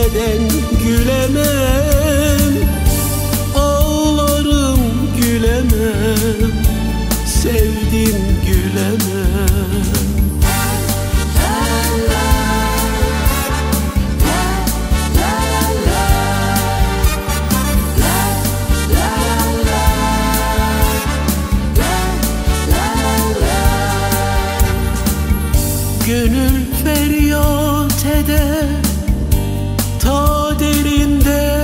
neden gülemem? Ağlarım gülemem, sevdim gülemem. Gönül feryat eder ta derinde,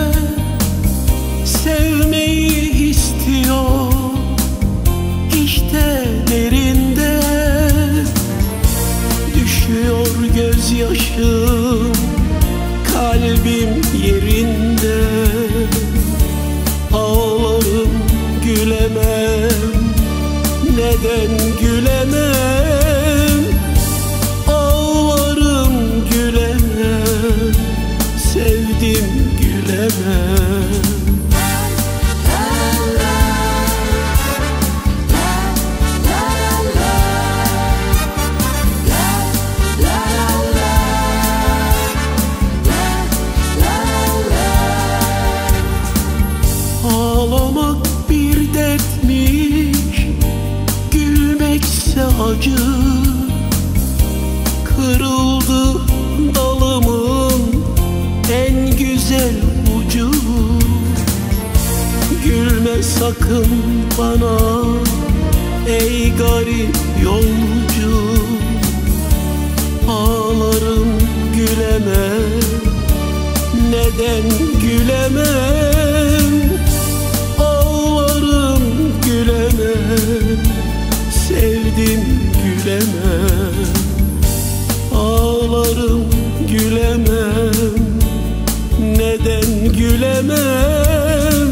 sevmeyi istiyor işte derinde. Düşüyor gözyaşım, kalbim yerinde. Ağlarım gülemem, neden gülemem? Ağlarım gülemem, sevdim gülemem. Ağlamak bir dertmiş, gülmekse acı. Kırıldı dalımın en güzel ucu. Gülme sakın bana ey garip yolcu. Ağlarım gülemem, neden gülemem? Ağlarım gülemem, sevdim gülemem. Ağlarım gülemem, neden gülemem?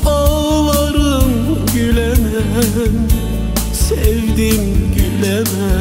Ağlarım gülemem, sevdim gülemem.